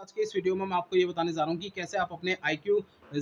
आज के इस वीडियो में मैं आपको ये बताने जा रहा हूँ कि कैसे आप अपने iQOO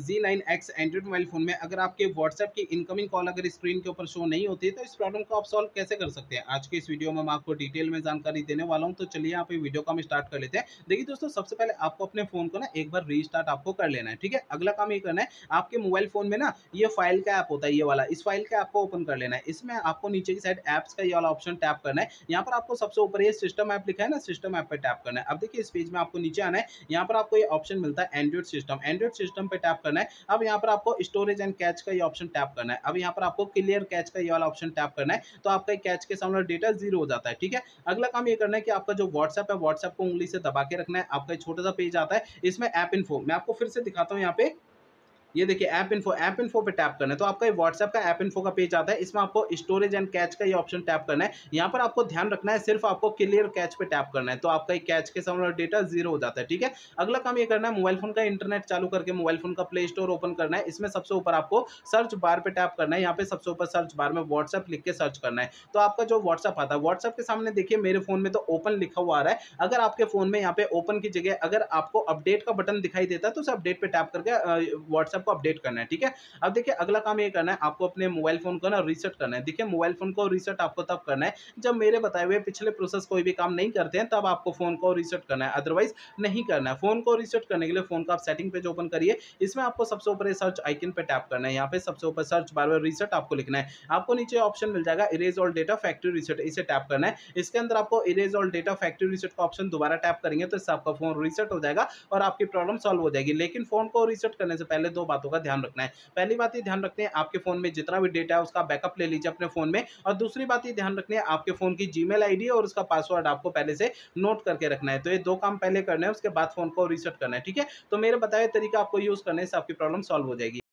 Z9X Android mobile phone में अगर आपके व्हाट्सएप की इनकमिंग कॉल अगर स्क्रीन के ऊपर शो नहीं होती है, तो इस प्रॉब्लम को आप सॉल्व कैसे कर सकते हैं। आज के इस वीडियो में मैं आपको डिटेल में जानकारी देने वाला हूँ, तो चलिए यहाँ पे वीडियो को हम स्टार्ट कर लेते हैं। देखिए दोस्तों, सबसे पहले आपको अपने फ़ोन को ना एक बार रीस्टार्ट आपको कर लेना है, ठीक है। अगला काम ये करना है, आपके मोबाइल फ़ोन में ना ये फाइल का ऐप होता है, ये वाला, इस फाइल के ऐप को ओपन कर लेना है। इसमें आपको नीचे की साइड ऐप्स का ये वाला ऑप्शन टैप करना है। यहाँ पर आपको सबसे ऊपर ये सिस्टम ऐप लिखा है ना, सिस्टम ऐप पे टैप करना है। अब देखिए इस पेज में आपको नीचे आना है, यहाँ पर आपको ये ऑप्शन मिलता है एंड्रॉइड सिस्टम पे टैप करना है। अब यहाँ पर आपको स्टोरेज एंड कैच का ये ऑप्शन टैप करना है। अब यहाँ पर आपको क्लियर कैच का ये वाला ऑप्शन टैप करना है, तो आपका कैच के सामने डेटा जीरो हो जाता है, ठीक है। अगला काम ये करना है कि आपका जो व्हाट्सएप है, व्हाट्सएप को उंगली से दबा के रखना है। आपका एक छोटा सा पेज आता है, इसमें ऐप इन्फो, मैं आपको फिर से दिखाता हूँ। यहाँ पे ये देखिए ऐप इन्फो पे टैप करना है, तो आपका ये व्हाट्सएप का ऐप इन्फो का पेज आता है। इसमें आपको स्टोरेज एंड कैच का ये ऑप्शन टैप करना है। यहाँ पर आपको ध्यान रखना है, सिर्फ आपको क्लियर कैच पे टैप करना है, तो आपका ये कैच के सामने डेटा जीरो हो जाता है, ठीक है। अगला काम ये करना है, मोबाइल फोन का इंटरनेट चालू करके मोबाइल फोन का प्ले स्टोर ओपन करना है। इसमें सबसे ऊपर आपको सर्च बार पे टैप करना है। यहाँ पे सबसे ऊपर सर्च बार में व्हाट्सएप लिख के सर्च करना है, तो आपका जो व्हाट्सएप आता है, व्हाट्सएप के सामने देखिए मेरे फोन में तो ओपन लिखा हुआ आ रहा है। अगर आपके फोन में यहाँ पे ओपन की जगह अगर आपको अपडेट का बटन दिखाई देता है, तो उसे अपडेट पे टैप करके व्हाट्सएप को अपडेट करना है, ठीक है। अब देखिए अगला काम ये करना है, आपको अपने मोबाइल फोन को ना रीसेट करना है। देखिए मोबाइल फोन को रीसेट आपको तब करना है जब मेरे बताए हुए पिछले प्रोसेस कोई भी काम नहीं करते हैं, तब आपको फोन को रीसेट करना है, अदरवाइज नहीं करना है। फोन को रीसेट करने के लिए फोन का आप सेटिंग पेज ओपन करिए। इसमें आपको सबसे ऊपर सर्च आइकन पे टैप करना है। यहाँ पे सबसे ऊपर सर्च बार में रीसेट आपको लिखना है। आपको नीचे ऑप्शन मिल जाएगा erase all data factory reset, इसे टैप करना है। इसके अंदर आपको erase all data factory reset का ऑप्शन दोबारा टैप करेंगे, तो इससे आपका फोन रीसेट हो जाएगा और आपकी प्रॉब्लम सॉल्व हो जाएगी। लेकिन फोन को रीसेट करने से पहले दो बातों का ध्यान रखना है। पहली बात ये ध्यान रखते हैं, आपके फोन में जितना भी डेटा है उसका बैकअप ले लीजिए अपने फोन में। और दूसरी बात ये ध्यान रखनी है, आपके फोन की जीमेल आईडी और उसका पासवर्ड आपको पहले से नोट करके रखना है। तो ये दो काम पहले करना है, उसके बाद फोन को रीसेट करना है, ठीक है। तो मेरे बताए तरीका आपको यूज करने से आपकी प्रॉब्लम सॉल्व हो जाएगी।